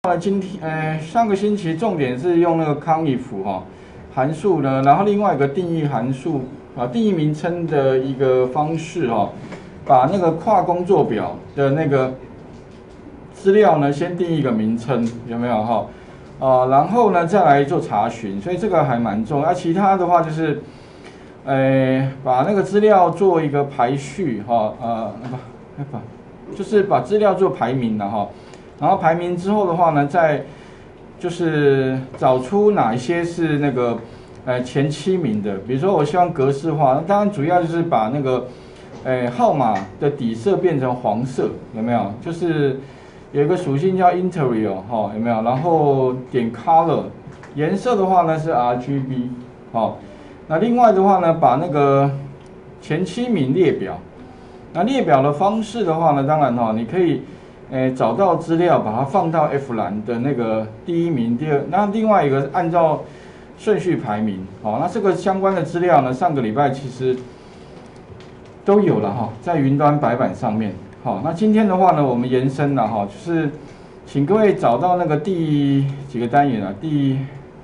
上个星期重点是用那个conif 函数呢，然后另外一个定义函数定义名称的一个方式把那个跨工作表的那个资料呢先定义一个名称，有没有然后呢再来做查询，所以这个还蛮重要。其他的话就是，把那个资料做一个排序就是把资料做排名了然后排名之后的话呢，再就是找出哪一些是那个前7名的。比如说我希望格式化，那当然主要就是把那个号码的底色变成黄色，有没有？就是有一个属性叫 interior 有没有？然后点 color， 颜色的话呢是 RGB 那另外的话呢，把那个前7名列表。那列表的方式的话呢，当然你可以找到资料，把它放到 F 栏的那个第1名、第2，那另外一个按照顺序排名。那这个相关的资料呢，上个礼拜其实都有了在云端白板上面。那今天的话呢，我们延伸了就是请各位找到那个第几个单元啊？第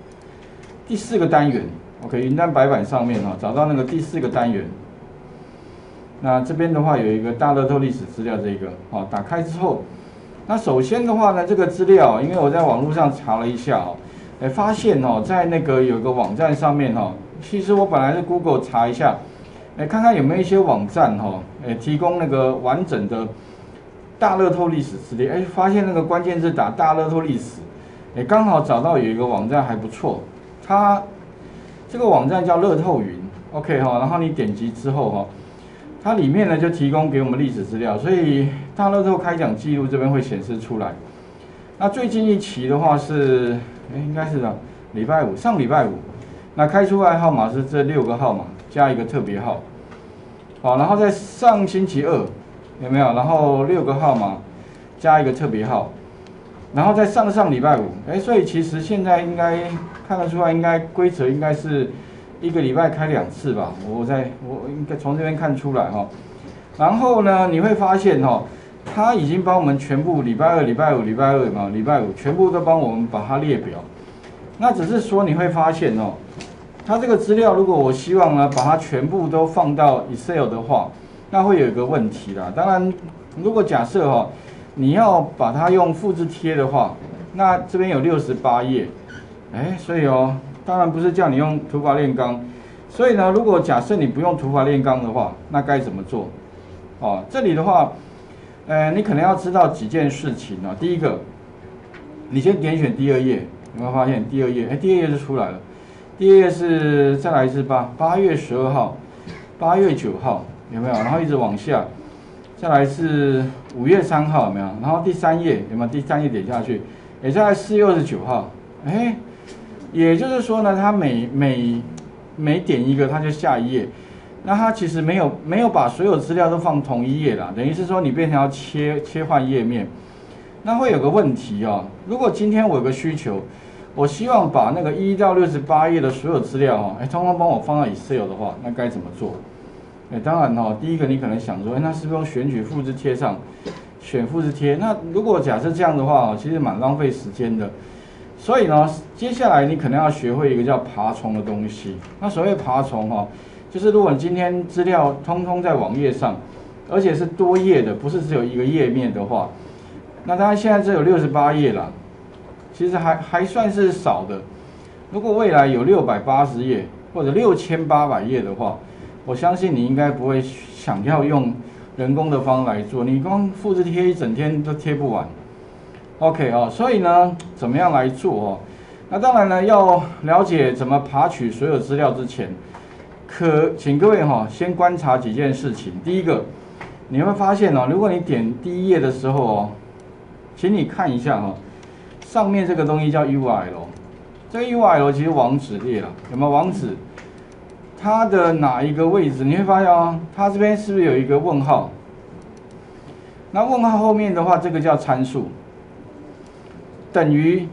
4个单元。OK， 云端白板上面找到那个第4个单元。那这边的话有一个大乐透历史资料，这个打开之后，那首先的话呢，这个资料，因为我在网络上查了一下发现在那个有个网站上面其实我本来是 Google 查一下，看看有没有一些网站提供那个完整的大乐透历史资料，发现那个关键字打大乐透历史，刚好找到有一个网站还不错，它这个网站叫乐透云 ，OK 然后你点击之后它里面呢就提供给我们历史资料，所以大乐透开奖记录这边会显示出来。那最近一期的话是，应该是礼拜五，上礼拜五，那开出来号码是这6个号码加一个特别号，然后在上星期2有没有？然后6个号码加一个特别号，然后在上礼拜五，所以其实现在应该看得出来，应该规则应该是1个礼拜开2次吧，我应该从这边看出来然后呢，你会发现他已经帮我们全部礼拜2、礼拜5、礼拜2礼拜5全部都帮我们把它列表。那只是说你会发现它这个资料如果我希望呢把它全部都放到 Excel 的话，那会有一个问题啦。当然，如果假设你要把它用复制贴的话，那这边有68页，所以当然不是叫你用土法炼钢，所以呢，如果假设你不用土法炼钢的话，那该怎么做？这里的话，你可能要知道几件事情第一个，你先点选第2页，有没有发现第2页？第2页就出来了。第2页是再来是8月12号、8月9号，有没有？然后一直往下，再来是5月3号，有没有？然后第3页有没有？第3页点下去，再来4月29号，也就是说呢，它每点一个，它就下一页。那它其实没有把所有资料都放同一页啦，等于是说你变成要切换页面，那会有个问题如果今天我有个需求，我希望把那个1到68页的所有资料通通帮我放到 Excel 的话，那该怎么做？当然第一个你可能想说，那是不是用选取复制贴上，选复制贴？那如果假设这样的话其实蛮浪费时间的。所以呢，接下来你可能要学会一个叫爬虫的东西。那所谓爬虫就是如果你今天资料通通在网页上，而且是多页的，不是只有一个页面的话，那当然现在只有68页啦，其实还算是少的。如果未来有680页或者6800页的话，我相信你应该不会想要用人工的方法来做，你光复制贴一整天都贴不完。OK 所以呢，怎么样来做那当然呢，要了解怎么爬取所有资料之前，请各位先观察几件事情。第一个，你会发现如果你点第1页的时候请你看一下上面这个东西叫 URL， 这个 URL 其实网址列了，有没有网址？它的哪一个位置？你会发现它这边是不是有一个问号？那问号后面的话，这个叫参数。等于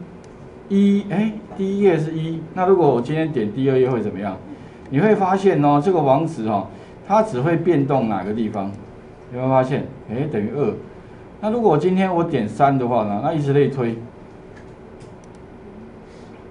1，第1页是1，那如果我今天点第2页会怎么样？你会发现这个网址它只会变动哪个地方？有没有发现？等于2。那如果今天我点3的话呢？那以此类推，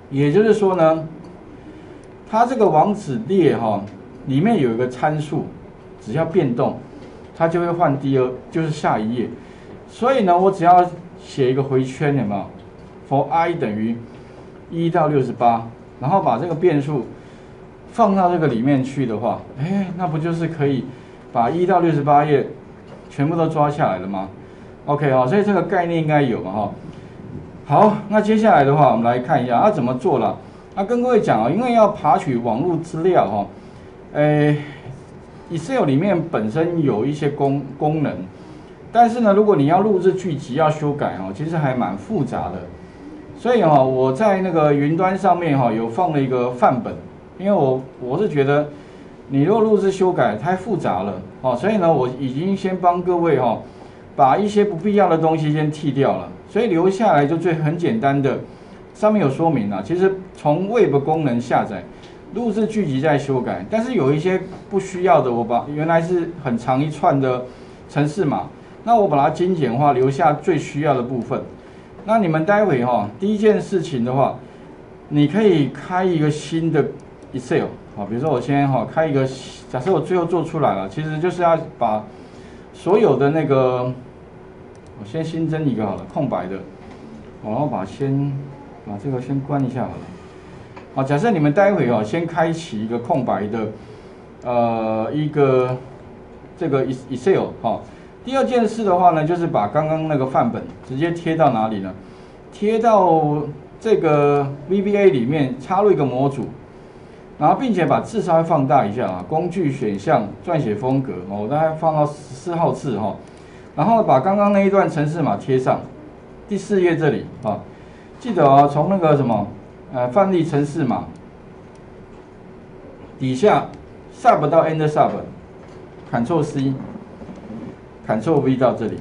也就是说呢，它这个网址列里面有一个参数，只要变动，它就会换就是下一页。所以呢，我只要写一个回圈，有没有 ？for i 等于1到68，然后把这个变数放到这个里面去的话，那不就是可以把1到68页全部都抓下来了吗 ？OK 所以这个概念应该有嘛好，那接下来的话，我们来看一下怎么做了。跟各位讲因为要爬取网络资料Excel 里面本身有一些功能，但是呢，如果你要录制剧集要修改其实还蛮复杂的。所以我在那个云端上面有放了一个范本，因为我是觉得你如果录制修改太复杂了所以呢，我已经先帮各位把一些不必要的东西先剔掉了，所以留下来就很简单的，上面有说明其实从 Web 功能下载，录制剧集再修改，但是有一些不需要的，原来是很长一串的程式码，那我把它精简化，留下最需要的部分。那你们待会第一件事情的话，你可以开一个新的 Excel 比如说我先开一个，假设我最后做出来了，其实就是要把所有的那个，我先新增一个好了，空白的，然后把这个先关一下好了。假设你们待会先开启一个空白的一个这个 Excel 第二件事的话呢，就是把刚刚那个范本直接贴到哪里呢？贴到这个 VBA 里面，插入一个模组，然后并且把字稍微放大一下工具选项、撰写风格我大概放到14号字然后把刚刚那一段程式码贴上，第4页这里记得从那个什么范例程式码底下 Sub 到 End Sub，Ctrl C。Ctrl V 到这里，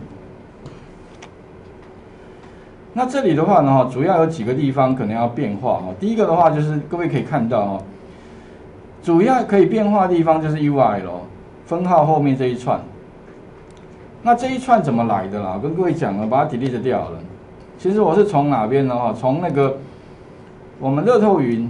那这里的话呢，主要有几个地方可能要变化第一个的话就是各位可以看到主要可以变化的地方就是 URL 分号后面这一串。那这一串怎么来的啦？我跟各位讲了，把它 delete 掉了。其实我是从哪边呢？从那个我们乐透云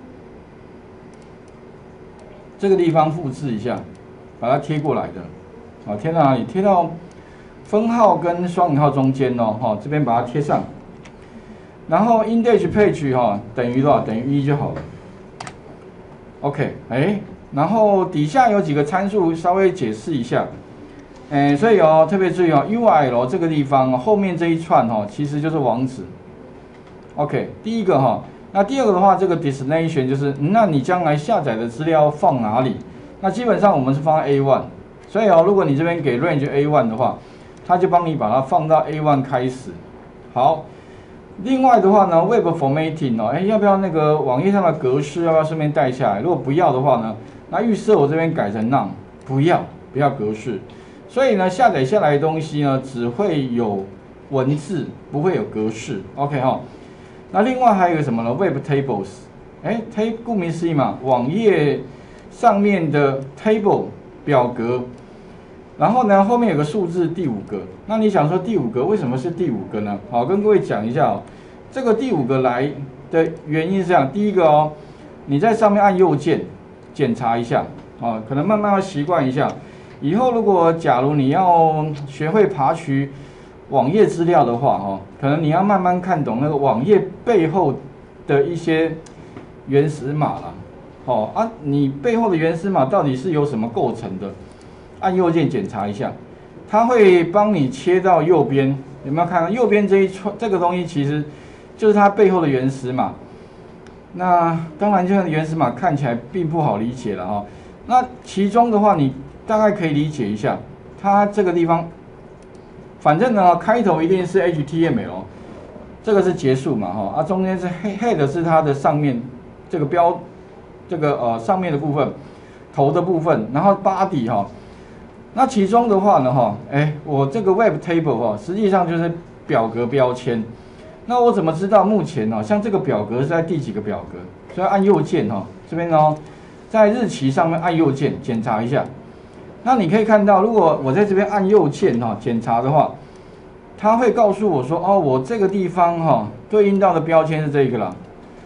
这个地方复制一下，把它贴过来的。贴到哪里？贴到分号跟双引号中间这边把它贴上。然后 index page 等于多少？等于1就好了。OK， 然后底下有几个参数稍微解释一下。所以特别注意URL 这个地方后面这一串其实就是网址。OK， 第一个那第二个的话，这个 destination 就是那你将来下载的资料放哪里？那基本上我们是放在 A1。所以如果你这边给 range A1 的话，它就帮你把它放到 A1 开始。好，另外的话呢 ，Web formatting 要不要那个网页上的格式要不要顺便带下来？如果不要的话呢，那预设我这边改成 none， 不要格式。所以呢，下载下来的东西呢，只会有文字，不会有格式。OK 那另外还有一个什么呢 ？Web tables， 顾名思义嘛，网页上面的 table 表格。然后呢，后面有个数字第5个。那你想说第5个为什么是第5个呢？好，跟各位讲一下这个第5个来的原因是这样。第一个你在上面按右键检查一下可能慢慢要习惯一下。以后如果假如你要学会爬取网页资料的话可能你要慢慢看懂那个网页背后的一些原始码了。你背后的原始码到底是由什么构成的？按右键检查一下，它会帮你切到右边，有没有看到右边这一串？这个东西其实就是它背后的原始码。那当然，这个原始码看起来并不好理解了那其中的话，你大概可以理解一下，它这个地方，反正呢，开头一定是 HTML， 这个是结束嘛中间是 head 是它的上面这个上面的部分，头的部分，然后 body 那其中的话呢我这个 web table 实际上就是表格标签。那我怎么知道目前像这个表格是在第几个表格？所以按右键这边在日期上面按右键检查一下。那你可以看到，如果我在这边按右键检查的话，它会告诉我说我这个地方对应到的标签是这个啦。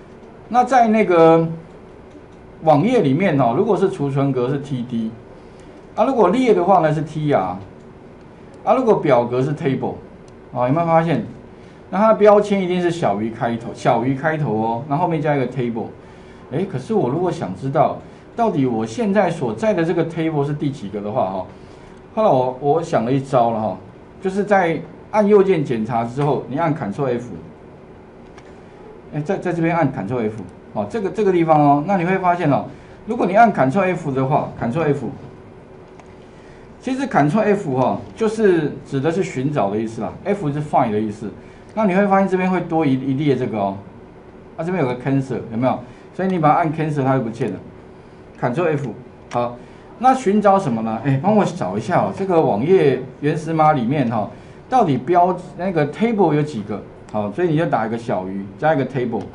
那在那个网页里面哦，如果是储存格是 TD， 啊，如果列的话呢是 TR， 啊，如果表格是 Table， 啊，有没有发现？那它的标签一定是小于开头哦，那后面加一个 Table。哎，可是我如果想知道到底我现在所在的这个 Table 是第几个的话哈，后来我想了一招了哈，就是在按右键检查之后，你按 Ctrl F， 哎，在这边按 Ctrl F， 哦，这个地方哦，那你会发现哦，如果你按 Ctrl F 的话 ，Ctrl F， 其实 Ctrl F 哈，就是指的是寻找的意思啦 ，F 是 find 的意思。那你会发现这边会多一列这个哦，啊这边有个 cancel 有没有？所以你把它按 cancel 它就不见了。Ctrl F 好，那寻找什么呢？哎，帮我找一下哦，这个网页原始码里面哈，到底标那个 table 有几个？好，所以你就打一个小于加一个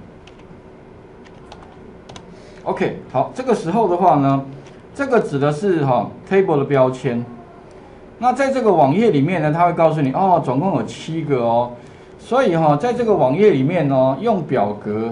table。OK， 好，这个时候的话呢，这个指的是table 的标签。那在这个网页里面呢，它会告诉你哦，总共有7个哦。所以在这个网页里面哦，用表格，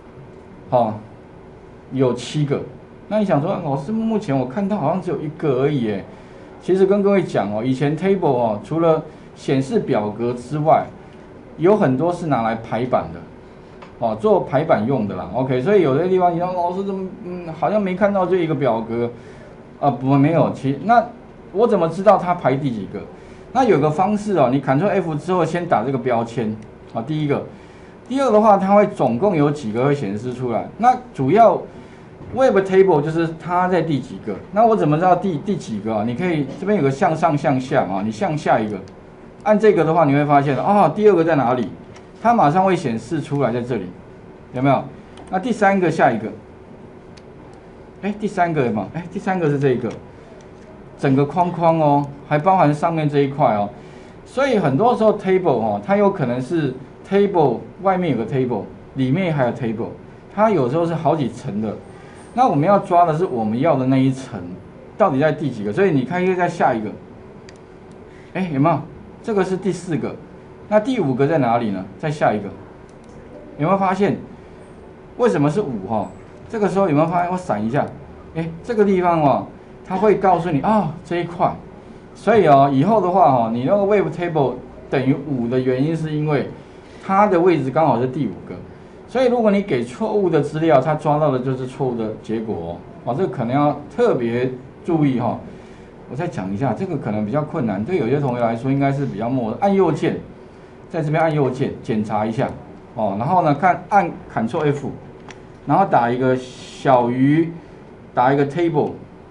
有7个。那你想说，老师目前我看到好像只有1个而已耶。其实跟各位讲哦，以前 table 除了显示表格之外，有很多是拿来排版的，做排版用的啦。OK， 所以有的地方你说老师怎么好像没看到这一个表格没有。那我怎么知道它排第几个？那有个方式哦，你 Ctrl F 之后先打这个标签第一个，第二个的话，它会总共有几个会显示出来。那主要 Web Table 就是它在第几个。那我怎么知道第几个啊？你可以这边有个向上向下你向下一个，按这个的话，你会发现第2个在哪里？它马上会显示出来在这里，有没有？那第3个下一个，第3个有没有？第3个是这一个。整个框框哦，还包含上面这一块哦，所以很多时候 table 它有可能是 table 外面有个 table， 里面还有 table， 它有时候是好几层的。那我们要抓的是我们要的那一层到底在第几个，所以你看又在下一个，有没有？这个是第4个，那第5个在哪里呢？在下一个，有没有发现？为什么是5这个时候有没有发现？我闪一下，这个地方它会告诉你这一块，所以以后的话你那个 Web Table 等于5的原因是因为它的位置刚好是第5个，所以如果你给错误的资料，它抓到的就是错误的结果这个可能要特别注意我再讲一下，这个可能比较困难，对有些同学来说应该是比较默的。按右键，在这边按右键检查一下然后呢按 Ctrl F， 然后打一个小于，打一个 Table。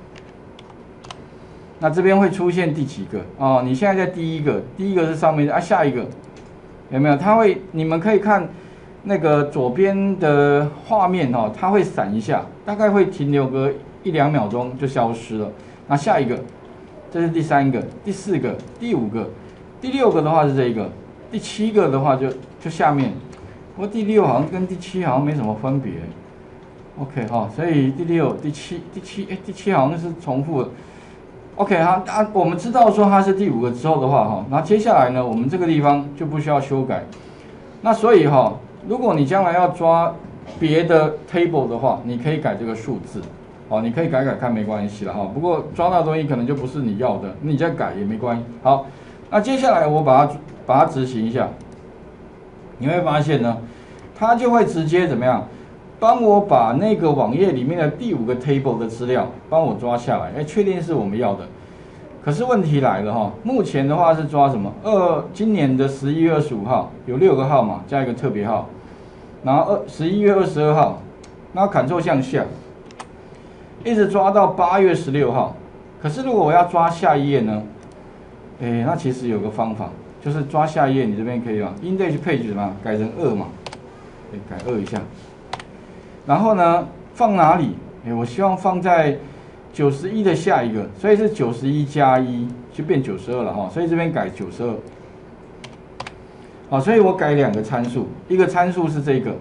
那这边会出现第几个你现在在第1个，第1个是上面下一个有没有？你们可以看那个左边的画面它会闪一下，大概会停留个1-2秒钟就消失了。那下一个，这是第3个、第4个、第5个、第6个的话是这一个，第7个的话就下面。不过第6好像跟第7好像没什么分别。OK 所以第6、第7好像是重复的。OK 我们知道说它是第5个之后的话那接下来呢，我们这个地方就不需要修改。那所以如果你将来要抓别的 table 的话，你可以改这个数字你可以改看没关系了不过抓到的东西可能就不是你要的，你再改也没关系。好，那接下来我把它执行一下，你会发现呢，它就会直接怎么样？帮我把那个网页里面的第5个 table 的资料帮我抓下来，确定是我们要的。可是问题来了目前的话是抓什么？今年的11月25号有6个号码加一个特别号，然后11月22号，然后 Ctrl 向下，一直抓到8月16号。可是如果我要抓下一页呢？那其实有个方法，就是抓下一页，你这边可以index page 嘛，改成2嘛，改2一下。然后呢，放哪里？我希望放在91的下一个，所以是91加1就变92了所以这边改92。所以我改2个参数，一个参数是这个，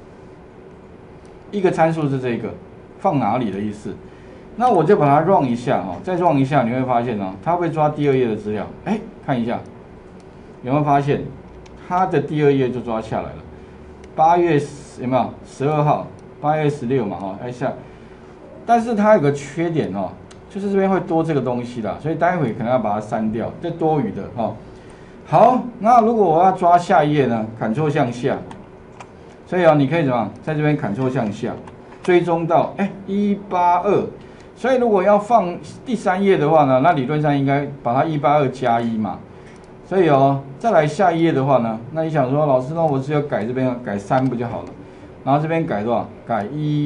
一个参数是这个，放哪里的意思。那我就把它 run 一下再 run 一下，你会发现它会抓第2页的资料。看一下，有没有发现它的第2页就抓下来了？8月有没有12号？ 8A16嘛哈，哎下，但是它有个缺点哦，就是这边会多这个东西啦，所以待会可能要把它删掉，这多余的哈。好，那如果我要抓下一页呢，Ctrl向下，所以你可以怎么样，在这边Ctrl向下，追踪到182，所以如果要放第3页的话呢，那理论上应该把它182加1嘛。所以再来下一页的话呢，那你想说，老师，那我只有改这边改3不就好了？然后这边改多少？改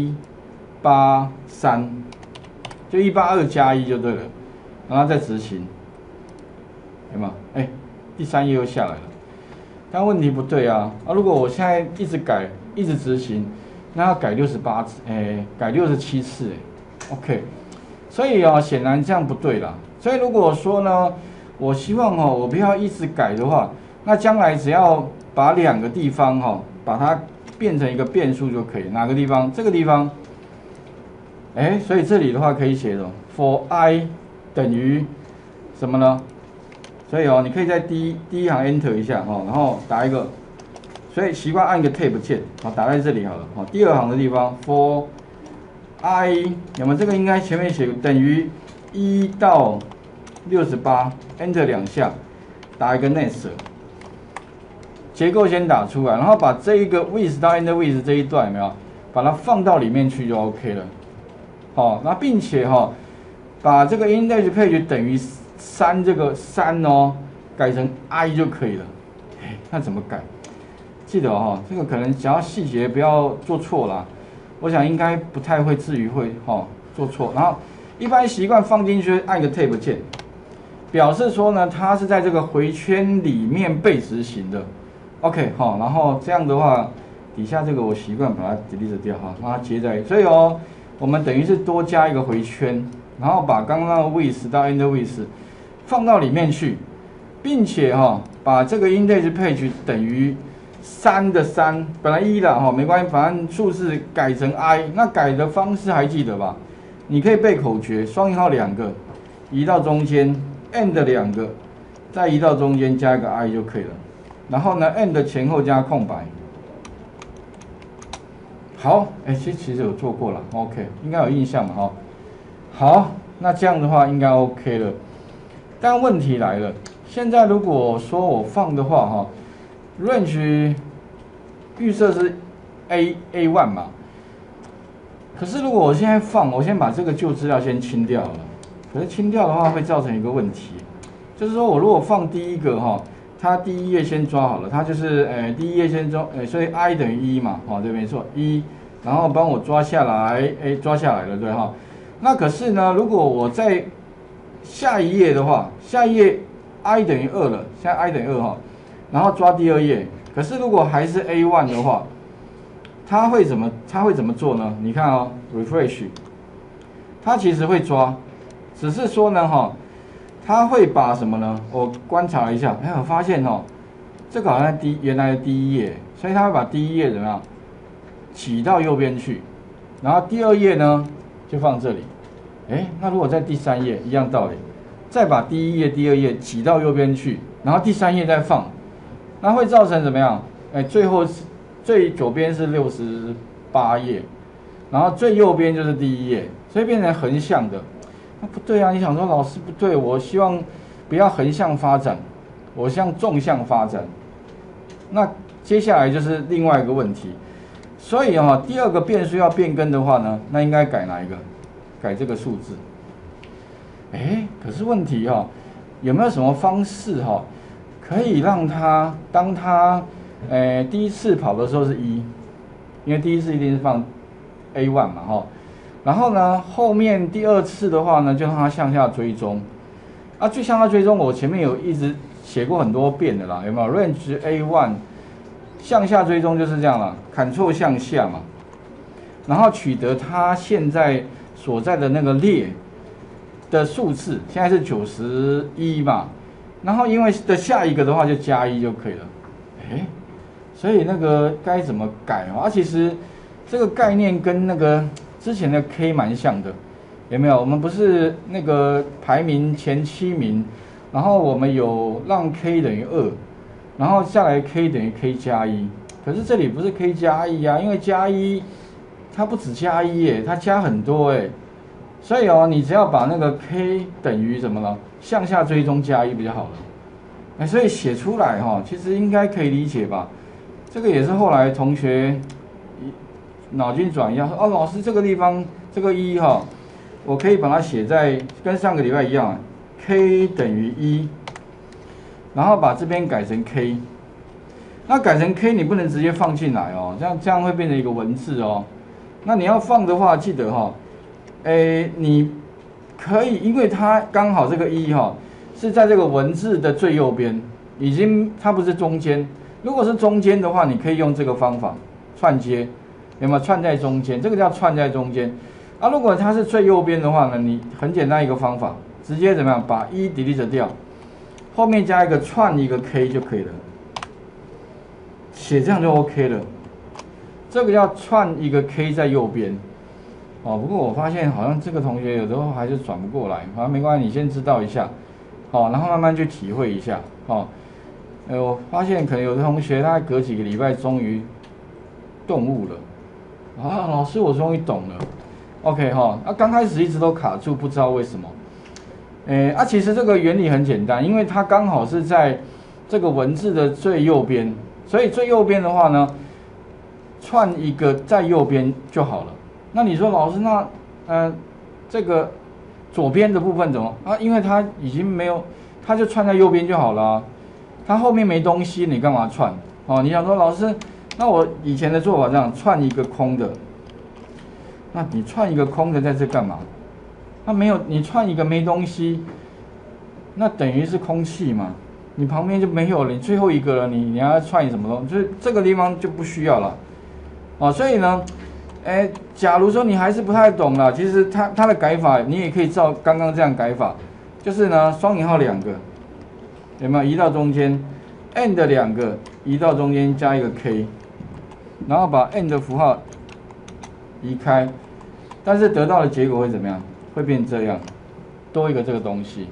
183，就182加1就对了，然后再执行，有没有？第3页又下来了，但问题不对啊！如果我现在一直改，一直执行，那要改68次，改67次，OK， 所以显然这样不对啦。所以如果说呢，我希望我不要一直改的话，那将来只要把2个地方把它变成一个变数就可以。哪个地方？这个地方，所以这里的话可以写的 for I 等于什么呢？所以你可以在第一行 Enter 一下然后打一个，所以习惯按一个 Tab 键，打在这里好了。第2行的地方 for I 有没有？这个应该前面写等于1到68 Enter 2下，打一个 Next， 结构先打出来，然后把这一个 with 到 end with 这一段有没有？把它放到里面去就 OK 了。那并且把这个 index page 等于3这个3改成 I 就可以了。那怎么改？记得这个可能只要细节不要做错啦。我想应该不太会至于会做错。然后一般习惯放进去按个 Tab 键，表示说呢它是在这个回圈里面被执行的。OK 然后这样的话，底下这个我习惯把它 delete 掉让它接在，所以我们等于是多加一个回圈，然后把刚刚的 with 到 end with 放到里面去，并且把这个 index page 等于3的3，本来1的没关系，反正数字改成 I， 那改的方式还记得吧？你可以背口诀，双引号2个，移到中间 ，end 2个，再移到中间加一个 I 就可以了。然后呢 ，end 前后加空白。好，其实有做过了 ，OK， 应该有印象嘛，好，那这样的话应该 OK 了。但问题来了，现在如果说我放的话range 预设是 A1 嘛，可是如果我现在放，我先把这个旧资料先清掉了，可是清掉的话会造成一个问题，就是说我如果放第一个它第一页先抓好了，它就是第一页先抓，所以 I 等于1嘛，对没错1，然后帮我抓下来，抓下来了对那可是呢，如果我在下一页的话，下一页 I 等于2了，现在 I 等于2然后抓第2页，可是如果还是 A1 的话，它会怎么做呢？你看refresh， 它其实会抓，只是说呢它会把什么呢？我观察一下，我发现这个好像原来的第一页，所以它会把第一页怎么样挤到右边去，然后第2页呢就放这里。那如果在第3页一样道理，再把第1页、第2页挤到右边去，然后第3页再放，那会造成怎么样？最后最左边是68页，然后最右边就是第1页，所以变成横向的。那不对啊！你想说老师不对，我希望不要横向发展，我向纵向发展。那接下来就是另外一个问题，所以第2个变数要变更的话呢，那应该改哪一个？改这个数字。可是问题有没有什么方式可以让它当它第一次跑的时候是1，因为第一次一定是放 A1 嘛然后呢后面第2次的话呢就让它向下追踪最向下追踪我前面有一直写过很多遍的啦，有没有 range A1 向下追踪就是这样啦，Ctrl向下嘛，然后取得它现在所在的那个列的数字，现在是91嘛，然后因为的下一个的话就加1就可以了。所以那个该怎么改其实这个概念跟那个之前的 K 蛮像的，有没有？我们不是那个排名前7名，然后我们有让 K 等于2，然后下来 K 等于 K 加1，可是这里不是 K 加1因为加1 它不止加一耶，它加很多哎。所以哦，你只要把那个 K 等于什么呢？向下追踪加一比较好了。哎，所以写出来哈，其实应该可以理解吧？这个也是后来同学脑筋转移说，哦，老师这个地方这个一哈，我可以把它写在跟上个礼拜一样 ，K 等于1，然后把这边改成 K。那改成 K 你不能直接放进来哦，这样会变成一个文字哦。那你要放的话，记得哈，你可以，因为它刚好这个1哈是在这个文字的最右边，它不是中间。如果是中间的话，你可以用这个方法串接，有没有串在中间？这个叫串在中间。啊，如果它是最右边的话呢，你很简单一个方法，直接怎么样把1 delete 掉，后面加一个串一个 K 就可以了。写这样就 OK 了，这个要串一个 K 在右边，哦。不过我发现好像这个同学有时候还是转不过来，好，没关系，你先知道一下，好，然后慢慢去体会一下，好。我发现可能有的同学他隔几个礼拜终于顿悟了，啊，老师我终于懂了 ，OK 哈，刚开始一直都卡住，不知道为什么，其实这个原理很简单，因为它刚好是在这个文字的最右边。所以最右边的话呢，串一个在右边就好了。那你说老师，那这个左边的部分怎么啊？因为它已经没有，它就串在右边就好了啊。它后面没东西，你干嘛串？哦，你想说老师，那我以前的做法这样，串一个空的。那你串一个空的在这干嘛？那没有，你串一个没东西，那等于是空气嘛。你旁边就没有了，你最后一个了，你要串什么东西？就是这个地方就不需要了，哦，所以呢，假如说你还是不太懂了，其实它的改法你也可以照刚刚这样改法，就是呢双引号2个，有没有移到中间 ，and 2个移到中间加一个 K， 然后把 and 符号移开，但是得到的结果会怎么样？会变这样，多一个这个东西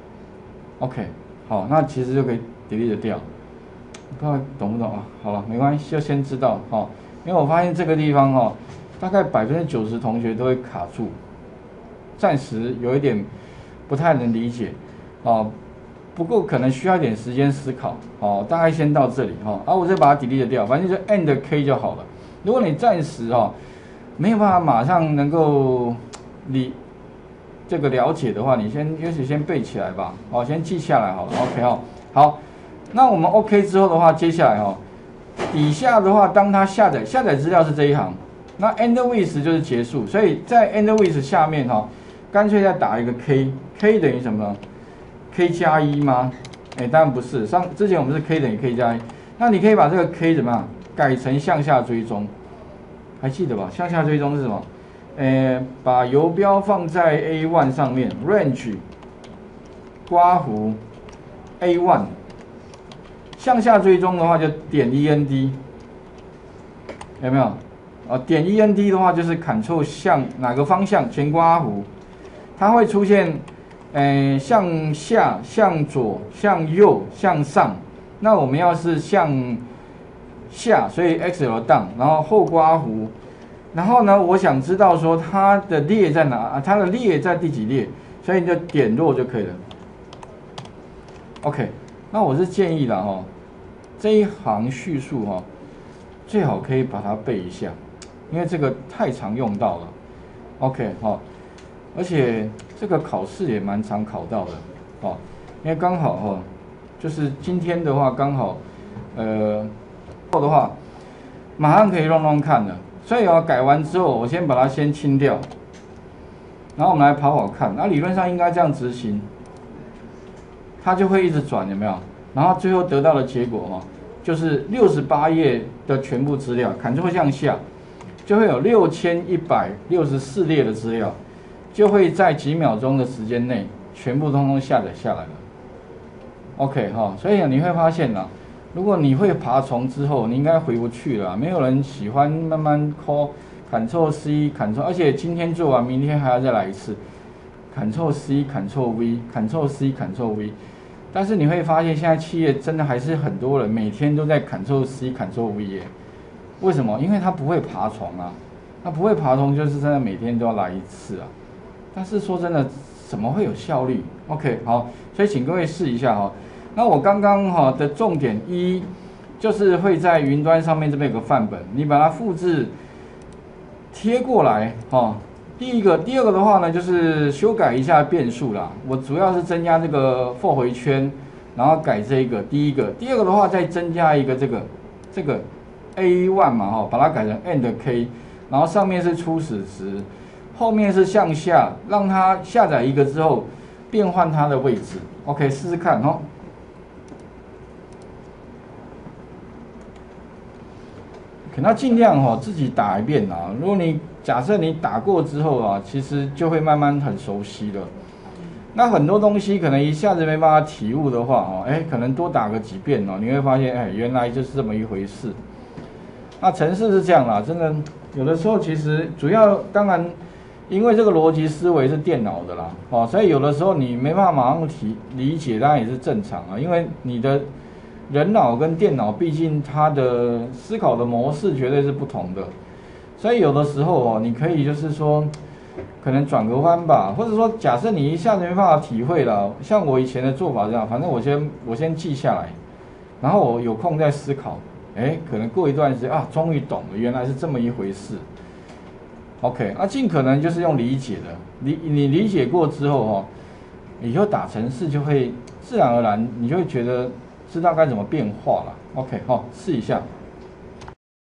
，OK。好，那其实就可以 delete 掉，不知道懂不懂啊？好了，没关系，就先知道哈。因为我发现这个地方哈，大概90%同学都会卡住，暂时有一点不太能理解，哦。不过可能需要一点时间思考，哦。大概先到这里哈，我再把它 delete 掉，反正就 and K 就好了。如果你暂时没有办法马上能够这个了解的话，你也许先背起来吧，先记下来好了 ，OK 好，那我们 OK 之后的话，接下来底下的话，当它下载资料是这一行，那 end with 就是结束，所以在 end with 下面干脆再打一个 K 等于什么呢 ？K 加1吗？当然不是，之前我们是 K 等于 K 加1，那你可以把这个 K 怎么样改成向下追踪，还记得吧？向下追踪是什么？把游标放在 A1 上面 ，range 刮弧 A1， 向下追踪的话就点 END， 有没有？点 END 的话就是 Ctrl 向哪个方向全刮弧，它会出现向下、向左、向右、向上。那我们要是向下，所以 XL down， 然后后刮弧。然后呢，我想知道说它的列在哪，它的列在第几列，所以你就点弱就可以了。OK， 那我是建议了这一行叙述最好可以把它背一下，因为这个太常用到了。OK 而且这个考试也蛮常考到的因为刚好就是今天的话刚好后的话马上可以弄看了。所以改完之后，我先把它先清掉，然后我们来跑看。那理论上应该这样执行，它就会一直转，有没有？然后最后得到的结果就是68页的全部资料，Ctrl向下，就会有6164列的资料，就会在几秒钟的时间内全部通通下载下来了。OK 所以你会发现如果你会爬虫之后，你应该回不去了。没有人喜欢慢慢抠 Ctrl C Ctrl， 而且今天做完，明天还要再来一次 Ctrl C Ctrl V Ctrl C Ctrl V。但是你会发现，现在企业真的还是很多人每天都在 Ctrl C Ctrl V 耶。为什么？因为他不会爬虫啊。 那不会爬虫就是真的每天都要来一次啊。但是说真的，怎么会有效率 ？OK， 好，所以请各位试一下哈。那我刚刚哈的重点一，就是会在云端上面这边有个范本，你把它复制贴过来哈。第二个的话呢，就是修改一下变数啦。我主要是增加这个 for 回圈，然后改这个第一个。第二个的话，再增加一个这个 A1 嘛哈，把它改成 and k， 然后上面是初始值，后面是向下，让它下载一个之后变换它的位置。OK， 试试看哈。那尽量自己打一遍啊。如果你假设你打过之后啊，其实就会慢慢很熟悉了。那很多东西可能一下子没办法体悟的话可能多打个几遍你会发现原来就是这么一回事。那程式是这样啦，真的有的时候其实主要当然因为这个逻辑思维是电脑的啦所以有的时候你没办法马上理解，当然也是正常啊，因为你的人脑跟电脑毕竟它的思考的模式绝对是不同的，所以有的时候你可以就是说可能转个弯吧，或者说假设你一下子没办法体会了，像我以前的做法这样，反正我先记下来，然后我有空再思考，可能过一段时间终于懂了，原来是这么一回事。OK， 尽可能就是用理解的，你理解过之后以后打程式就会自然而然，你就会觉得知道该怎么变化了。OK， 试一下。